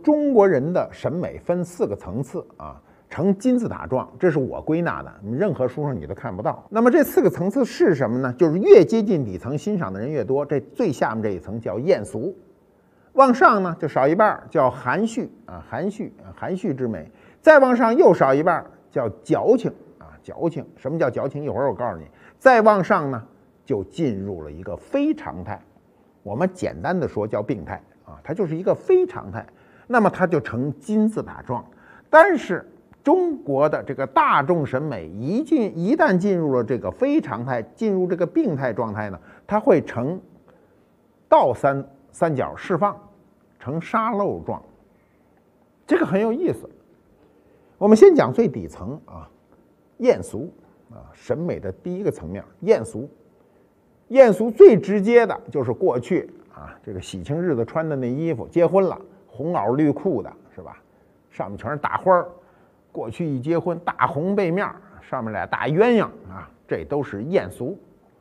中国人的审美分4个层次啊，呈金字塔状，这是我归纳的，任何书上你都看不到。那么这4个层次是什么呢？就是越接近底层，欣赏的人越多，这最下面这一层叫艳俗，往上呢就少一半，叫含蓄啊，含蓄之美，再往上又少一半，叫矫情啊，矫情。什么叫矫情？一会儿我告诉你。再往上呢，就进入了一个非常态，我们简单的说叫病态啊，它就是一个非常态。那么它就呈金字塔状。但是中国的这个大众审美一旦进入了这个非常态，进入这个病态状态呢，它会呈倒三角释放，呈沙漏状。这个很有意思。我们先讲最底层啊，艳俗啊，审美的第一个层面，艳俗。艳俗最直接的就是过去啊，这个喜庆日子穿的那衣服，结婚了。红袄绿裤的是吧？上面全是大花儿。过去一结婚，大红背面，上面俩大鸳鸯啊，这都是艳俗。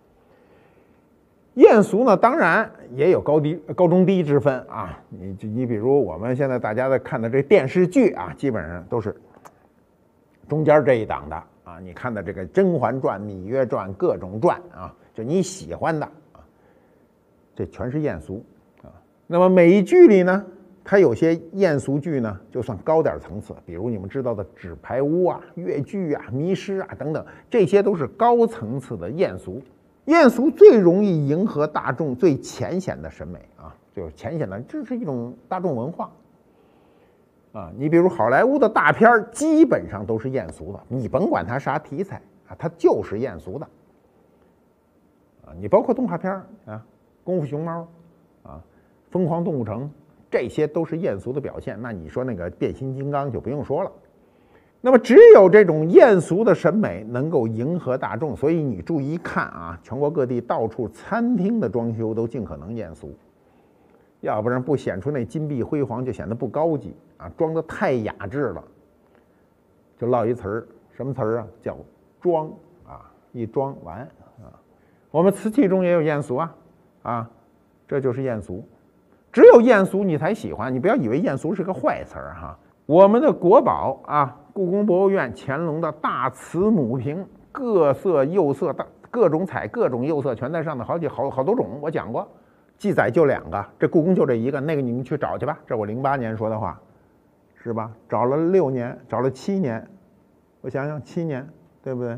艳俗呢，当然也有高中低之分啊。你比如我们现在大家在看的这电视剧啊，基本上都是中间这一档的啊。你看的这个《甄嬛传》《芈月传》各种传啊，就你喜欢的啊，这全是艳俗啊。那么美剧里呢？它有些艳俗剧呢，就算高点层次，比如你们知道的《纸牌屋》啊、越剧啊、迷失啊等等，这些都是高层次的艳俗。艳俗最容易迎合大众最浅显的审美啊，就是浅显的，这是一种大众文化啊。你比如好莱坞的大片基本上都是艳俗的，你甭管它啥题材啊，它就是艳俗的啊。你包括动画片啊，《功夫熊猫》啊，《疯狂动物城》。这些都是艳俗的表现，那你说那个变形金刚就不用说了。那么只有这种艳俗的审美能够迎合大众，所以你注意看啊，全国各地到处餐厅的装修都尽可能艳俗，要不然不显出那金碧辉煌就显得不高级啊，装得太雅致了。就落一词儿，什么词儿啊？叫装啊，一装完啊。我们瓷器中也有艳俗啊，这就是艳俗。只有艳俗你才喜欢，你不要以为艳俗是个坏词儿哈。我们的国宝啊，故宫博物院乾隆的大瓷母瓶，各色釉色，各种彩各种釉色全在上头，好多种，我讲过，记载就2个，这故宫就这一个，那个你们去找去吧。这我08年说的话，是吧？找了6年，找了7年，我想想7年，对不对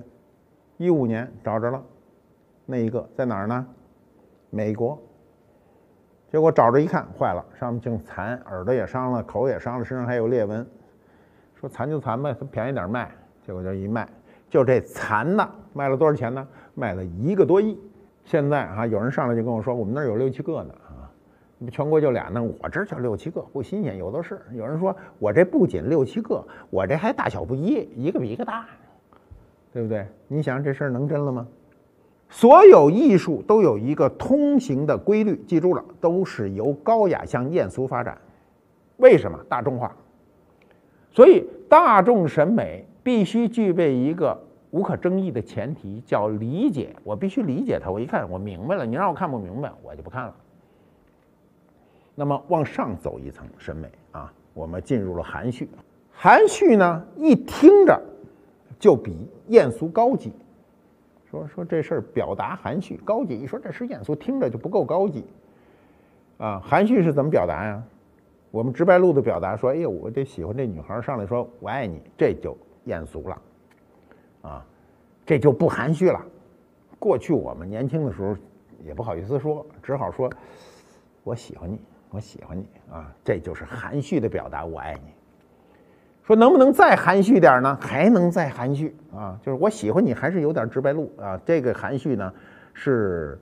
？15年找着了，那一个在哪儿呢？美国。结果找着一看，坏了，上面净残，耳朵也伤了，口也伤了，身上还有裂纹。说残就残呗，便宜点卖。结果就一卖，就这残的卖了多少钱呢？卖了1个多亿。现在啊，有人上来就跟我说，我们那儿有6、7个呢啊，全国就俩呢，我这就6、7个，不新鲜，有的是。有人说我这不仅6、7个，我这还大小不一，一个比一个大，对不对？你想这事儿能真了吗？所有艺术都有一个通行的规律，记住了，都是由高雅向艳俗发展。为什么？大众化。所以大众审美必须具备一个无可争议的前提，叫理解。我必须理解它，我一看我明白了，你让我看不明白，我就不看了。那么往上走一层审美啊，我们进入了含蓄。含蓄呢，一听着就比艳俗高级。说这事儿表达含蓄高级，一说这是艳俗，听着就不够高级啊。含蓄是怎么表达呀？我们直白路的表达说，哎呦，我这喜欢这女孩上来说我爱你，这就艳俗了啊，这就不含蓄了。过去我们年轻的时候也不好意思说，只好说我喜欢你，我喜欢你啊，这就是含蓄的表达，我爱你。说能不能再含蓄点呢？还能再含蓄啊，就是我喜欢你还是有点直白路啊。这个含蓄呢是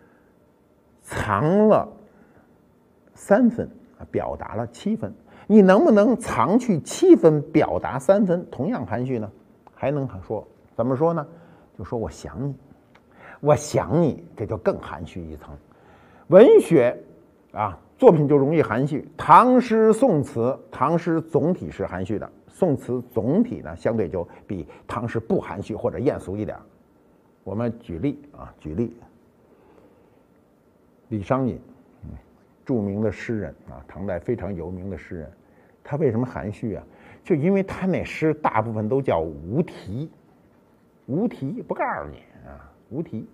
藏了3分，表达了7分。你能不能藏去7分，表达3分，同样含蓄呢？还能说怎么说呢？就说我想你，我想你，这就更含蓄一层。文学啊。作品就容易含蓄，唐诗、宋词，唐诗总体是含蓄的，宋词总体呢相对就比唐诗不含蓄或者艳俗一点。我们举例，李商隐，著名的诗人啊，唐代非常有名的诗人， 他为什么含蓄啊？就因为他那诗大部分都叫无题，无题不告诉你啊，无题。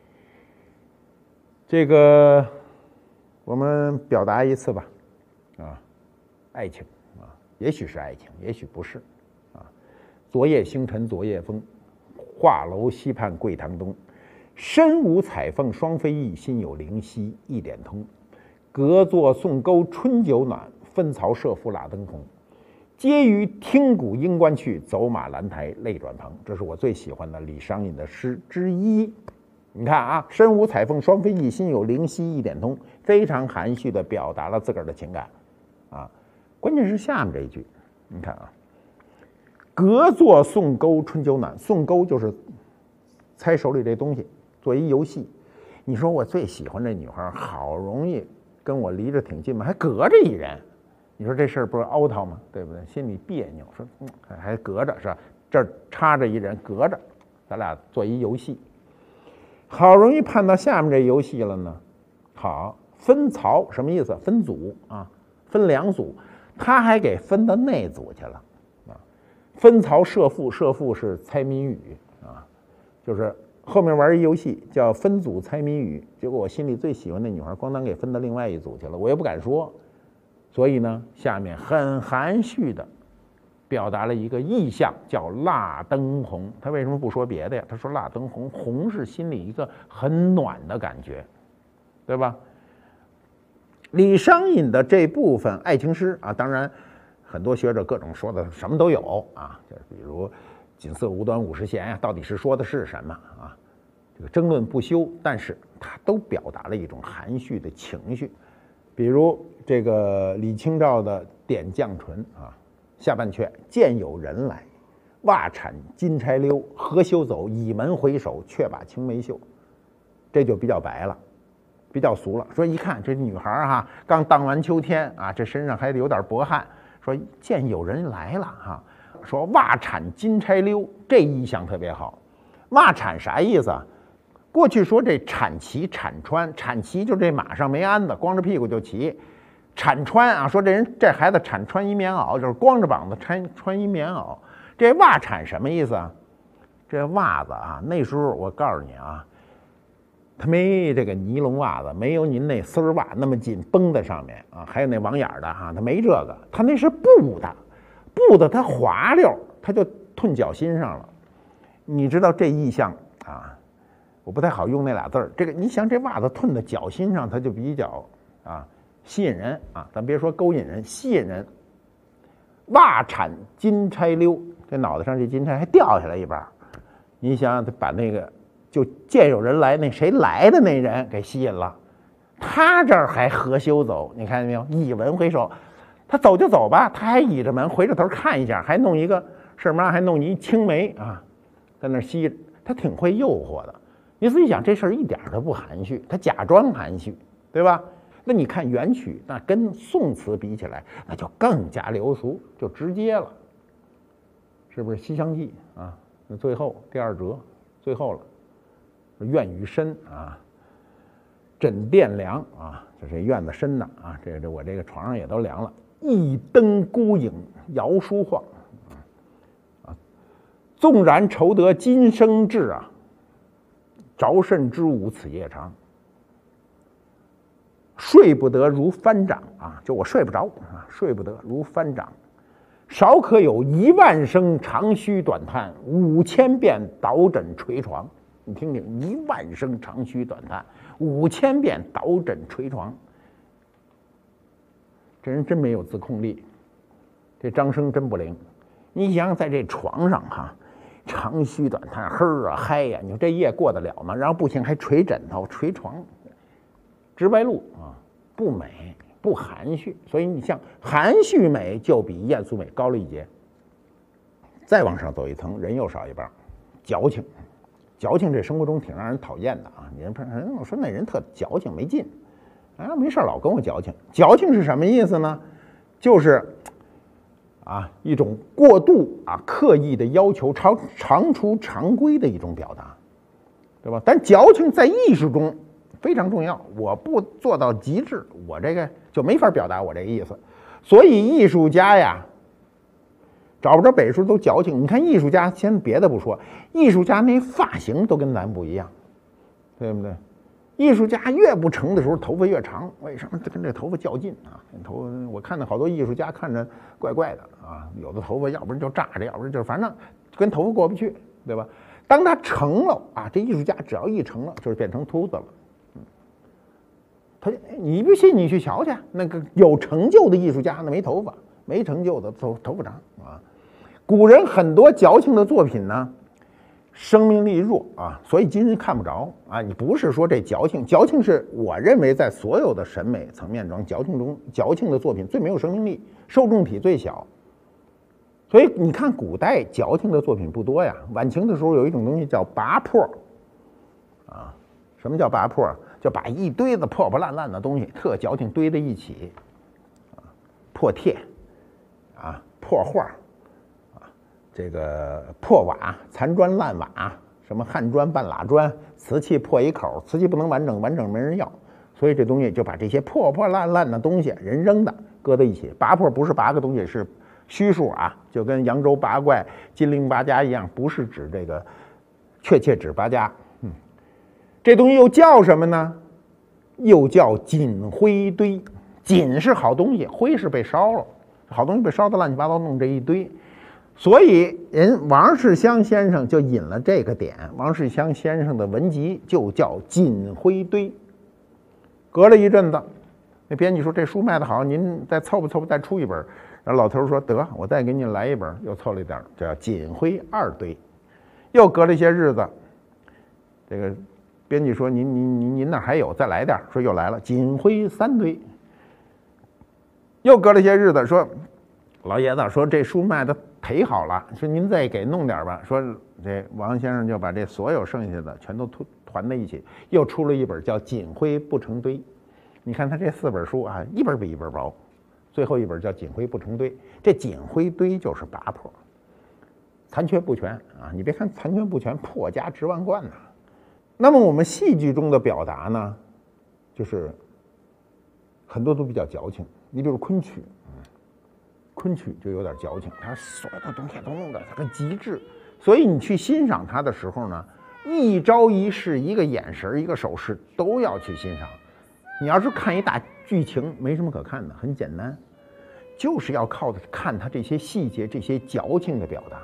这个我们表达一次吧，啊，爱情啊，也许是爱情，也许不是啊。昨夜星辰昨夜风，画楼西畔桂堂东。身无彩凤双飞翼，心有灵犀一点通。隔座送钩春酒暖，分曹射覆蜡灯红。皆于听鼓应官去，走马兰台泪转蓬。这是我最喜欢的李商隐的诗之一。你看啊，身无彩凤双飞翼，心有灵犀一点通，非常含蓄地表达了自个儿的情感啊。关键是下面这一句，你看啊，隔座送钩春酒暖，送钩就是猜手里这东西，做一游戏。你说我最喜欢这女孩，好容易跟我离着挺近嘛，还隔着一人，你说这事儿不是凹套吗？对不对？心里别扭，说还隔着是吧？这儿插着一人，隔着，咱俩做一游戏。好容易盼到下面这游戏了呢。好，分曹什么意思？分组啊，分两组，他还给分到那组去了啊。分曹射覆，射覆是猜谜语啊，就是后面玩一游戏叫分组猜谜语。结果我心里最喜欢的女孩，咣当给分到另外一组去了，我也不敢说。所以呢，下面很含蓄的表达了一个意象，叫蜡灯红。他为什么不说别的呀？他说蜡灯红，红是心里一个很暖的感觉，对吧？李商隐的这部分爱情诗啊，当然很多学者各种说的什么都有啊，就比如锦瑟无端五十弦呀，到底是说的是什么啊？这个争论不休，但是它都表达了一种含蓄的情绪。比如这个李清照的《点绛唇》啊，下半阙见有人来，袜铲金钗溜，何休走，倚门回首，却把青梅嗅。这就比较白了，比较俗了。说一看这女孩哈，刚荡完秋天啊，这身上还得有点薄汗。说见有人来了哈，说袜铲金钗溜，这意象特别好。袜铲啥意思啊？过去说这铲骑铲穿，铲骑就这马上没鞍子，光着屁股就骑。铲穿啊，说这孩子铲穿一棉袄，就是光着膀子穿一棉袄。这袜铲什么意思啊？这袜子啊，那时候我告诉你啊，它没这个尼龙袜子，没有您那丝袜那么紧绷在上面啊，还有那网眼的哈，它没这个，它那是布的，布的它滑溜，它就褪脚心上了。你知道这意象啊？我不太好用那俩字儿。这个你想，这袜子褪到脚心上，它就比较啊吸引人啊。咱别说勾引人，吸引人。袜铲金钗溜，这脑袋上这金钗还掉下来一半。你想想，他把那个就见有人来，那谁来的那人给吸引了。他这儿还何休走？你看见没有？倚门回首，他走就走吧，他还倚着门回着头看一下，还弄一个什么？还弄一青梅啊，在那吸着，他挺会诱惑的。你仔细想，这事儿一点都不含蓄，他假装含蓄，对吧？那你看元曲，那跟宋词比起来，那就更加流俗，就直接了，是不是？《西厢记》啊，那最后第二折，最后了，院宇深啊，枕殿凉啊，这院子深呐啊，这我这个床上也都凉了。一灯孤影摇书晃啊，纵然愁得今生至啊。着甚知吾此夜长，睡不得如翻掌啊！就我睡不着啊，睡不得如翻掌。少可有10000声长吁短叹，5000遍倒枕垂床。你听听，10000声长吁短叹，5000遍倒枕垂床。这人真没有自控力，这张生真不灵。你想在这床上哈。长吁短叹，呵啊嗨呀！你说这夜过得了吗？然后不行还捶枕头、捶床，直白露啊，不美，不含蓄。所以你像含蓄美就比艳俗美高了一截。再往上走一层，人又少一半，矫情。矫情这生活中挺让人讨厌的啊！你人我说那人特矫情没劲，啊，没事老跟我矫情。矫情是什么意思呢？就是啊，一种过度啊、刻意的要求长出常规的一种表达，对吧？但矫情在艺术中非常重要，我不做到极致，我这个就没法表达我这个意思。 所以艺术家呀，找不着北叔都矫情。你看艺术家，先别的不说，艺术家那发型都跟咱不一样，对不对？艺术家越不成的时候，头发越长，为什么？跟这头发较劲啊！我看到好多艺术家看着怪怪的啊，有的头发要不然就炸着，要不然就反正跟头发过不去，对吧？当他成了啊，这艺术家只要一成了，就是变成秃子了。你不信你去瞧去，那个有成就的艺术家那没头发，没成就的头发长啊。古人很多矫情的作品呢，生命力弱啊，所以今日看不着啊。你不是说这矫情是我认为在所有的审美层面中，矫情的作品最没有生命力，受众体最小。所以你看古代矫情的作品不多呀。晚清的时候有一种东西叫拔破啊，什么叫拔破？就把一堆子破破烂烂的东西特矫情堆在一起啊，破帖啊，破画啊，这个破瓦、残砖烂瓦，什么焊砖、半拉砖，瓷器破一口，瓷器不能完整，完整没人要，所以这东西就把这些破破烂烂的东西人扔的搁在一起。拔破不是拔个东西，是虚数啊，就跟扬州八怪、金陵八家一样，不是指这个，确切指八家。这东西又叫什么呢？又叫锦灰堆。锦是好东西，灰是被烧了，好东西被烧得乱七八糟，弄这一堆。所以人王世襄先生就引了这个点，王世襄先生的文集就叫锦灰堆。隔了一阵子，那编辑说这书卖得好，您再凑吧，再出一本。然后老头说得，我再给你来一本，又凑了一点，叫锦灰二堆。又隔了一些日子，这个编辑说您那还有，再来点，说又来了锦灰三堆。又隔了一些日子，说老爷子说这书卖的忒好了，说您再给弄点吧。说这王先生就把这所有剩下的全都团在一起，又出了一本叫锦灰不成堆。你看他这4本书啊，一本比一本薄，最后一本叫锦灰不成堆。这锦灰堆就是拔破，残缺不全啊！你别看残缺不全，破家值万贯呐。那么我们戏剧中的表达呢，就是很多都比较矫情。你比如昆曲，昆曲就有点矫情，它所有的东西都弄得很极致，所以你去欣赏它的时候呢，一招一式、一个眼神、一个手势都要去欣赏。你要是看一大剧情，没什么可看的，很简单，就是要靠看它这些细节、这些矫情的表达。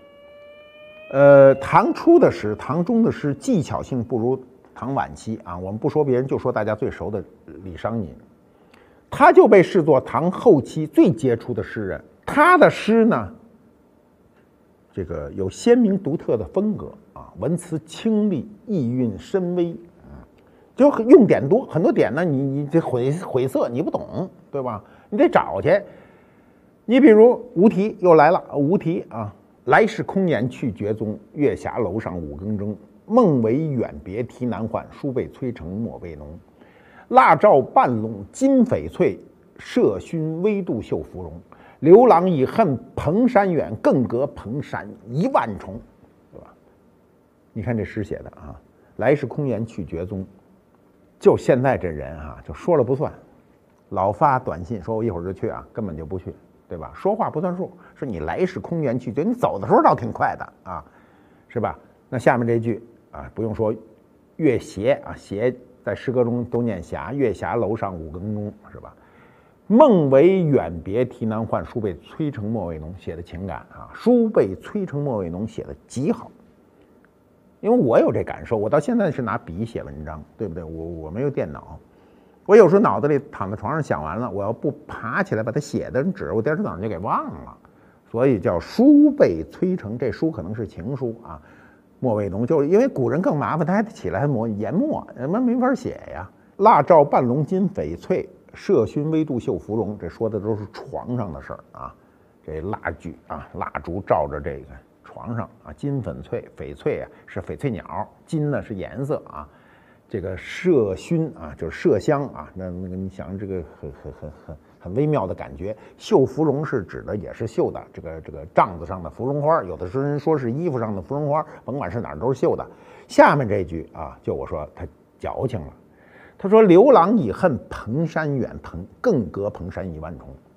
唐初的诗、唐中的诗技巧性不如唐晚期啊。我们不说别人，就说大家最熟的李商隐，他就被视作唐后期最杰出的诗人。他的诗呢，这个有鲜明独特的风格啊，文辞清丽，意蕴深微，就用典多，很多点呢，你这晦涩你不懂，对吧？你得找去。你比如无题又来了，无题啊。来时空言去绝踪，月下楼上五更钟。梦为远别啼难唤，书被催成墨未浓。蜡照半笼金翡翠，麝熏微度绣芙蓉。刘郎已恨蓬山远，更隔蓬山10000重，对吧？你看这诗写的啊，来时空言去绝踪，就现在这人啊，就说了不算，老发短信说我一会儿就去啊，根本就不去。对吧？说话不算数，说你来时空言去绝，你走的时候倒挺快的啊，是吧？那下面这句啊，不用说，月斜啊，斜在诗歌中都念霞，月下楼上五更钟，是吧？梦为远别啼难唤，书被催成墨未浓，写的情感啊，书被催成墨未浓写的极好。因为我有这感受，我到现在是拿笔写文章，对不对？我没有电脑。我有时候脑子里躺在床上想完了，我要不爬起来把它写的纸，我第二天早上就给忘了，所以叫书被催成。这书可能是情书啊，墨未浓，就是因为古人更麻烦，他还得起来研墨，人们没法写呀。蜡照半笼金翡翠，麝熏微度绣芙蓉，这说的都是床上的事儿啊。这蜡炬啊，蜡烛照着这个床上啊，金翡翠啊是翡翠鸟，金呢是颜色啊。这个麝熏啊，就是麝香啊，那个你想这个很微妙的感觉。绣芙蓉是指的也是绣的这个帐子上的芙蓉花，有的人说是衣服上的芙蓉花，甭管是哪儿都是绣的。下面这句啊，就我说他矫情了，他说刘郎已恨蓬山远，更隔蓬山10000重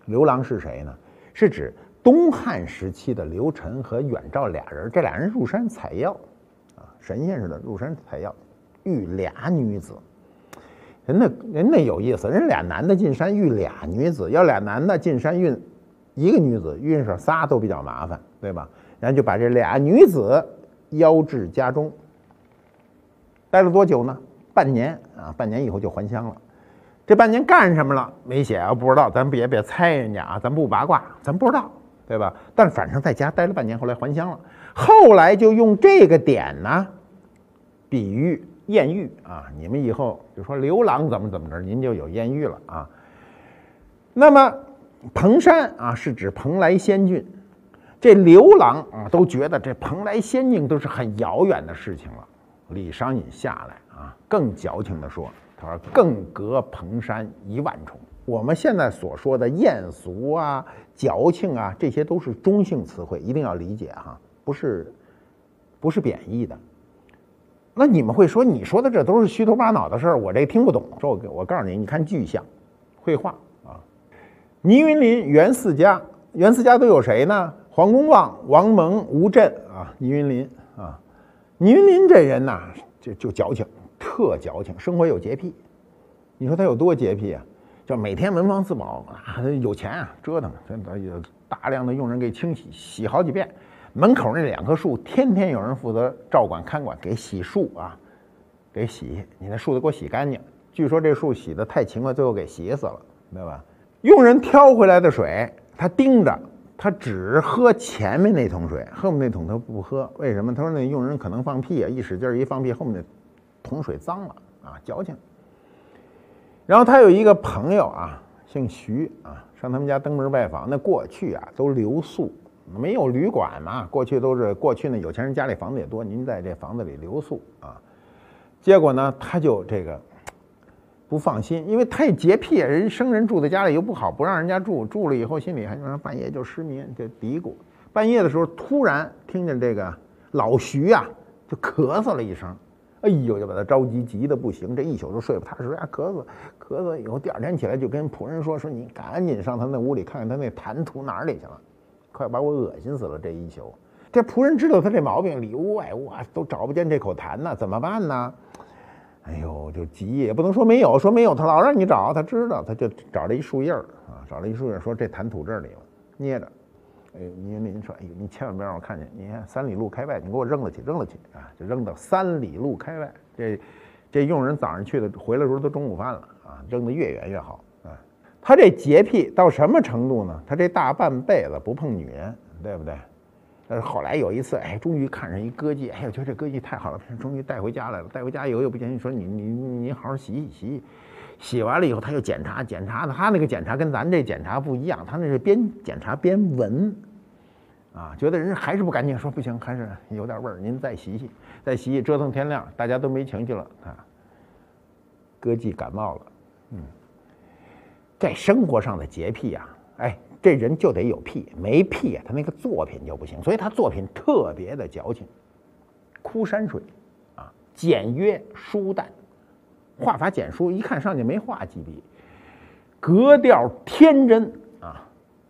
刘郎是谁呢？是指东汉时期的刘晨和远照俩人，这俩人入山采药，神仙似的入山采药，遇俩女子。人家有意思，人俩男的进山遇俩女子，要俩男的进山运一个女子，运上仨都比较麻烦，对吧？然后就把这俩女子邀至家中，待了多久呢？半年啊，半年以后就还乡了。这半年干什么了？没写啊，不知道，咱别猜人家啊，咱不八卦，咱不知道，对吧？但反正在家待了半年，后来还乡了。后来就用这个点呢，比喻艳遇啊，你们以后就说刘郎怎么着，您就有艳遇了啊。那么蓬山啊，是指蓬莱仙境。这刘郎啊，都觉得这蓬莱仙境都是很遥远的事情了。李商隐下来啊，更矫情地说，他说更隔蓬山1万重。我们现在所说的艳俗啊、矫情啊，这些都是中性词汇，一定要理解哈，不是贬义的。那你们会说，你说的这都是虚头巴脑的事儿，我这听不懂。说我告诉你，你看具象绘画啊，倪云林、袁四家都有谁呢？黄公望、王蒙、吴镇啊，倪云林啊。倪云林这人呐，就矫情，特矫情，生活有洁癖。你说他有多洁癖啊？就每天文房四宝啊，有钱啊，折腾，真的有大量的佣人给清洗，洗好几遍。门口那2棵树，天天有人负责照管看管，给洗树啊，给洗。你那树得给我洗干净。据说这树洗得太勤快，最后给洗死了，对吧？佣人挑回来的水，他盯着。他只喝前面那桶水，后面那桶他不喝，为什么？他说那佣人可能放屁啊，一使劲一放屁，后面那桶水脏了啊，矫情。然后他有一个朋友啊，姓徐啊，上他们家登门拜访。那过去啊都留宿，没有旅馆嘛，过去呢有钱人家里房子也多，您在这房子里留宿啊。结果呢，他就这个不放心，因为太洁癖，生人住在家里又不好，不让人家住，住了以后心里还半夜就失眠，就嘀咕。半夜的时候突然听见这个老徐啊就咳嗽了一声，哎呦，就把他着急的不行，这一宿都睡不踏实啊，咳嗽以后第二天起来就跟仆人说你赶紧上他那屋里看看他那痰吐哪里去了，快把我恶心死了这一宿。这仆人知道他这毛病，里屋外屋都找不见这口痰呢，怎么办呢？哎呦，就急，也不能说没有，他老让你找，他知道，他就找了一树叶啊，说这痰吐这里了，捏着。哎呦，您说，哎呦，你千万别让我看见，你看3里路开外，你给我扔了去啊，就扔到3里路开外。这佣人早上去的，回来的时候都中午饭了啊，扔得越远越好啊。他这洁癖到什么程度呢？他这大半辈子不碰女人，对不对？但是后来有一次，终于看上一歌妓，我觉得这歌妓太好了，终于带回家来了。带回家以后又不行，你说你好好洗洗，洗完了以后他又检查的，他那个检查跟咱这检查不一样，他那是边检查边闻，啊，觉得人还是不干净，说不行，还是有点味儿，您再洗洗，折腾天亮，大家都没情绪了啊。歌妓感冒了，在生活上的洁癖啊，这人就得有癖，没癖啊，他那个作品就不行，所以他作品特别的矫情，枯山水啊，简约疏淡，画法简疏，一看上去没画几笔，格调天真啊，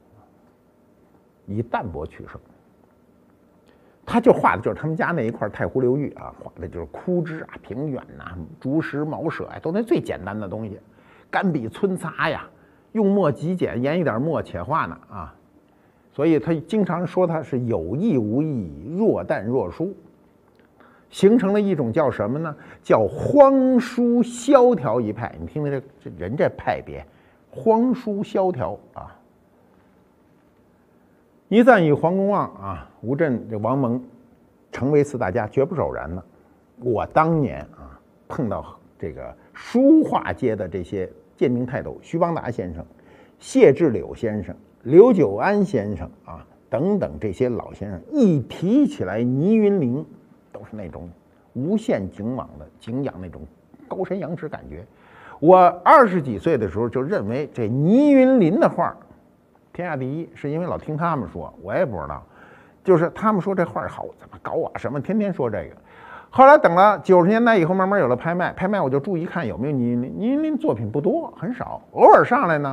以淡泊取胜。他就画的就是他们家那一块太湖流域啊，画的就是枯枝啊、平原呐、竹石茅舍都那最简单的东西，干笔皴擦呀。用墨极简，研一点墨且画呢啊，所以他经常说他是有意无意，若淡若疏，形成了一种叫什么呢？叫荒疏萧条一派。你听听这人这派别，荒疏萧条啊。倪瓒与黄公望啊、吴镇、这王蒙成为4大家，绝不是偶然的。我当年啊碰到这个书画界的这些鉴定泰斗，徐邦达先生、谢志柳先生、刘九安先生啊等等这些老先生，一提起来倪云林，都是那种无限敬仰那种高山仰止感觉。我20几岁的时候就认为这倪云林的画天下第一，是因为老听他们说，我也不知道，就是他们说这画好，怎么搞啊，什么天天说这个。后来等了90年代以后，慢慢有了拍卖我就注意看有没有倪云林。倪云林作品不多，很少，偶尔上来呢，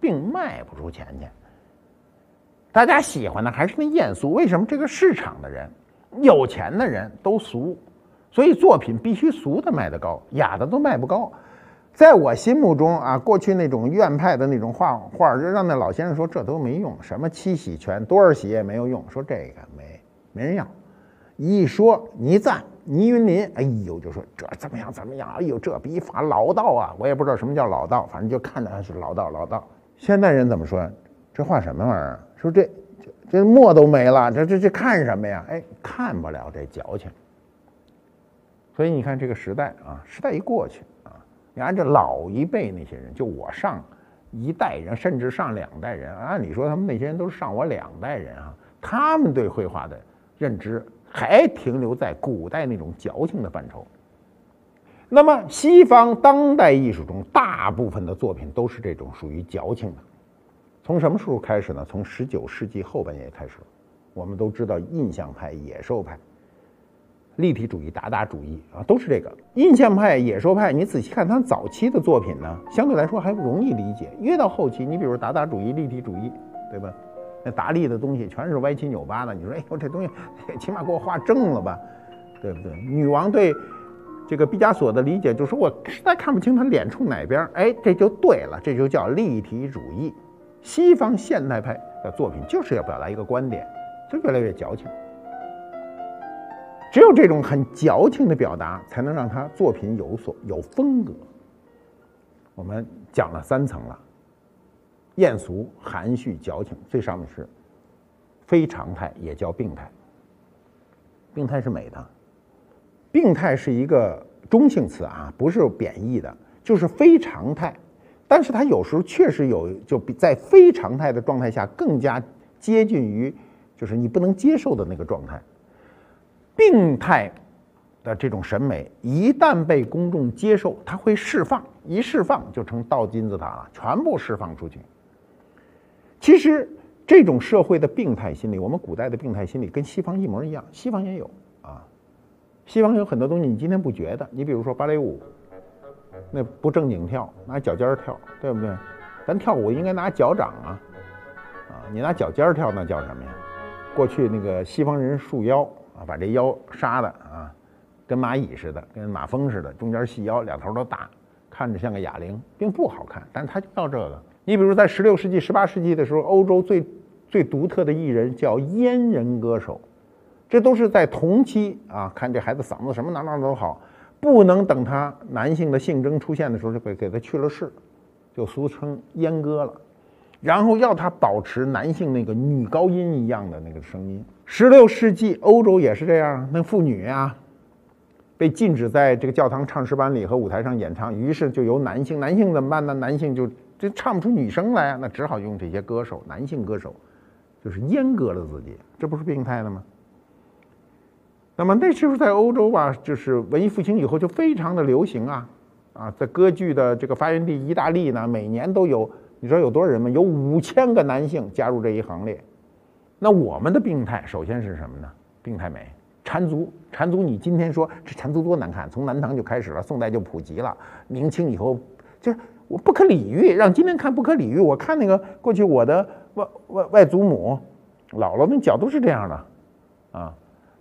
并卖不出钱去。大家喜欢的还是那艳俗，为什么？这个市场的人，有钱的人都俗，所以作品必须俗的卖得高，雅的都卖不高。在我心目中啊，过去那种院派的那种画，就让那老先生说这都没用，什么七喜全多少喜也没有用，说这个没人要。一说倪瓒、倪云林，哎呦，就说这怎么样，哎呦，这笔法老道啊！我也不知道什么叫老道，反正就看着还是老道。现代人怎么说？这画什么玩意儿？说这墨都没了，这看什么呀？哎，看不了这矫情。所以你看这个时代啊，时代一过去啊，你按这老一辈那些人，就我上一代人，甚至上2代人，按理说他们那些人都是上我2代人啊，他们对绘画的认知还停留在古代那种矫情的范畴。那么西方当代艺术中大部分的作品都是这种属于矫情的。从什么时候开始呢？从19世纪后半叶开始。我们都知道印象派、野兽派、立体主义、达达主义啊，都是这个。印象派、野兽派，你仔细看他早期的作品呢，相对来说还容易理解。越到后期，你比如达达主义、立体主义，对吧？那达利的东西全是歪七扭八的，你说哎呦这东西起码给我画正了吧，对不对？女王对这个毕加索的理解就是我实在看不清他脸冲哪边，哎，这就对了，这就叫立体主义。西方现代派的作品就是要表达一个观点，就越来越矫情。只有这种很矫情的表达，才能让他作品有风格。我们讲了3层了。艳俗、含蓄、矫情，最上面是非常态，也叫病态。病态是美的，病态是一个中性词啊，不是贬义的，就是非常态。但是它有时候确实就比在非常态的状态下更加接近于就是你不能接受的那个状态。病态的这种审美一旦被公众接受，它会释放，一释放就成倒金字塔了，全部释放出去。其实这种社会的病态心理，我们古代的病态心理跟西方一模一样，西方也有啊。西方有很多东西你今天不觉得，你比如说芭蕾舞，那不正经跳，拿脚尖跳，对不对？咱跳舞应该拿脚掌啊，你拿脚尖跳那叫什么呀？过去那个西方人束腰啊，把这腰杀的啊，跟蚂蚁似的，跟马蜂似的，中间细腰，两头都大，看着像个哑铃，并不好看，但是他就要这个。你比如在16世纪、18世纪的时候，欧洲最独特的艺人叫阉人歌手，这都是在同期啊，看这孩子嗓子什么哪都好，不能等他男性的性征出现的时候就给他去了世，就俗称阉割了，然后要他保持男性那个女高音一样的那个声音。16世纪欧洲也是这样，那妇女啊被禁止在这个教堂唱诗班里和舞台上演唱，于是就由男性怎么办呢？男性就唱不出女声来啊，那只好用这些歌手，男性歌手，就是阉割了自己，这不是病态的吗？那么那时候在欧洲吧，就是文艺复兴以后就非常的流行啊，在歌剧的这个发源地意大利呢，每年都有，你知道有多少人吗？有5000个男性加入这一行列。那我们的病态首先是什么呢？病态美，缠足，你今天说这缠足多难看，从南唐就开始了，宋代就普及了，明清以后就是我不可理喻，让今天看不可理喻。我看那个过去我的外祖母、姥姥那脚都是这样的啊，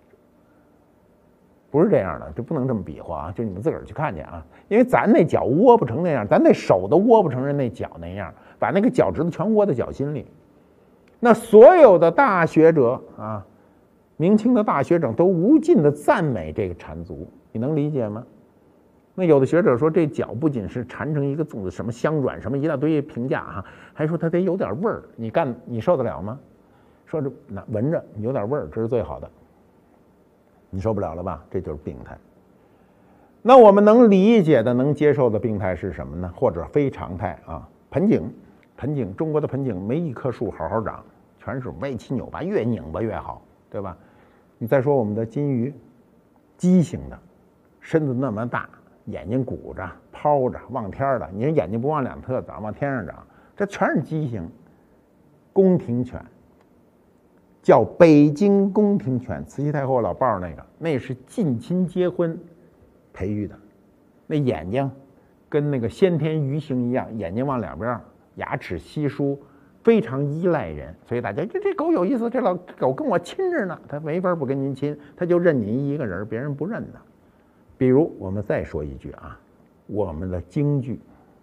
不是这样的，就不能这么比划啊，就你们自个儿去看去啊，因为咱那脚窝不成那样，咱那手都窝不成人那脚那样，把那个脚趾头全窝在脚心里。那所有的大学者啊，明清的大学者都无尽的赞美这个缠足，你能理解吗？那有的学者说，这脚不仅是缠成一个粽子，什么香软什么一大堆评价啊，还说它得有点味儿。你受得了吗？说这闻着有点味儿，这是最好的。你受不了了吧？这就是病态。那我们能理解的、能接受的病态是什么呢？或者非常态啊？盆景，中国的盆景没一棵树好好长，全是歪七扭八，越拧巴越好，对吧？你再说我们的金鱼，畸形的，身子那么大，眼睛鼓着、抛着、望天的，你说眼睛不往两侧长，往天上长，这全是畸形。宫廷犬，叫北京宫廷犬，慈禧太后老抱那是近亲结婚培育的，那眼睛跟那个先天鱼形一样，眼睛往两边牙齿稀疏，非常依赖人，所以大家这狗有意思，这老狗跟我亲着呢，它没法不跟您亲，它就认您一个人，别人不认的。比如我们再说一句啊，我们的京剧。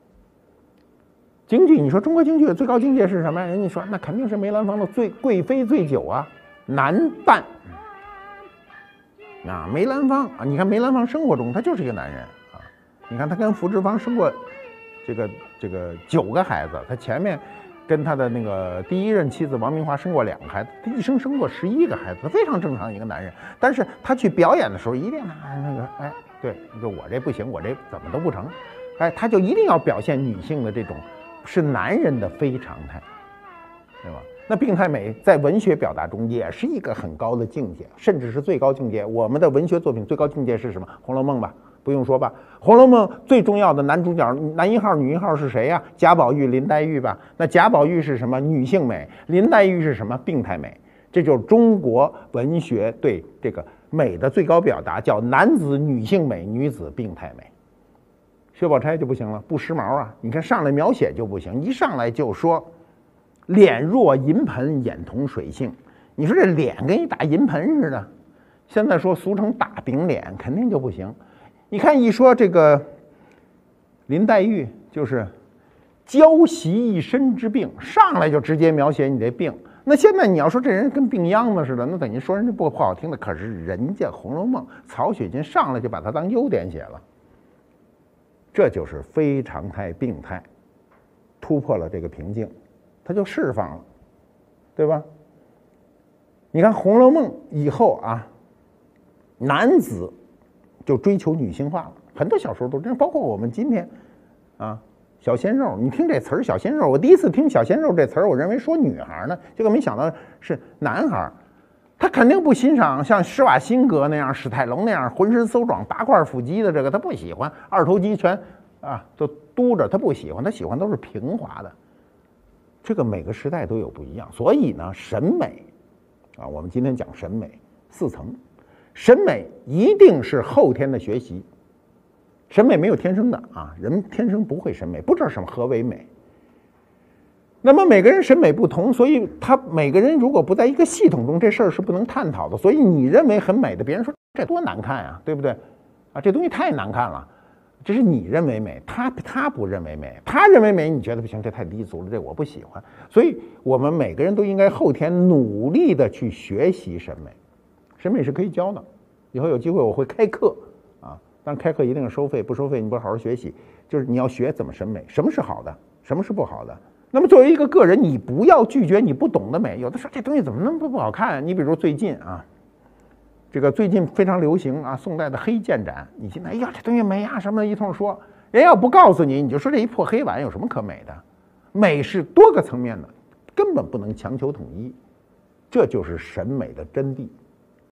京剧，你说中国京剧的最高境界是什么呀？人家说那肯定是梅兰芳的贵妃醉酒啊，男扮。啊，梅兰芳啊，你看梅兰芳生活中他就是一个男人啊，你看他跟福芝芳生过这个9个孩子，他前面跟他的那个第一任妻子王明华生过2个孩子，他一生生过11个孩子，他非常正常一个男人。但是他去表演的时候，一定那个哎，对，就我这不行，我这怎么都不成，哎，他就一定要表现女性的这种是男人的非常态，对吧？那病态美在文学表达中也是一个很高的境界，甚至是最高境界。我们的文学作品最高境界是什么？《红楼梦》吧，不用说吧。《红楼梦》最重要的男主角，男1号、女1号是谁呀？贾宝玉、林黛玉吧。那贾宝玉是什么？女性美。林黛玉是什么？病态美。这就是中国文学对这个美的最高表达，叫男子女性美，女子病态美。薛宝钗就不行了，不时髦啊！你看上来描写就不行，一上来就说脸若银盆，眼同水性。你说这脸跟一大银盆似的，现在说俗称大饼脸，肯定就不行。你看一说这个林黛玉，就是娇袭一身之病，上来就直接描写你这病。那现在你要说这人跟病秧子似的，那等于说人家不好听的。可是人家《红楼梦》曹雪芹上来就把它当优点写了，这就是非常态病态，突破了这个瓶颈。他就释放了，对吧？你看《红楼梦》以后啊，男子就追求女性化了，很多小说都这样，包括我们今天啊，小鲜肉，你听这词儿“小鲜肉”，我第一次听“小鲜肉”这词儿，我认为说女孩呢，结果没想到是男孩。他肯定不欣赏像施瓦辛格那样、史泰龙那样浑身馊壮、8块腹肌的这个，他不喜欢，二头肌全啊都嘟着，他不喜欢，他喜欢都是平滑的。这个每个时代都有不一样，所以呢，审美啊，我们今天讲审美4层，审美一定是后天的学习，审美没有天生的啊，人天生不会审美，不知道什么何为美。那么每个人审美不同，所以他每个人如果不在一个系统中，这事儿是不能探讨的。所以你认为很美的，别人说这多难看啊，对不对？啊，这东西太难看了。这是你认为美，他不认为美，他认为美，你觉得不行，这太低俗了，这我不喜欢。所以我们每个人都应该后天努力的去学习审美，审美是可以教的。以后有机会我会开课啊，但开课一定是收费，不收费你不好好学习，就是你要学怎么审美，什么是好的，什么是不好的。那么作为一个个人，你不要拒绝你不懂的美。有的说这东西怎么那么不好看啊？你比如最近啊。这个最近非常流行啊，宋代的黑剑斩，你现在哎呀这东西美啊什么的一通说，人要不告诉你，你就说这一破黑碗有什么可美的？美是多个层面的，根本不能强求统一，这就是审美的真谛。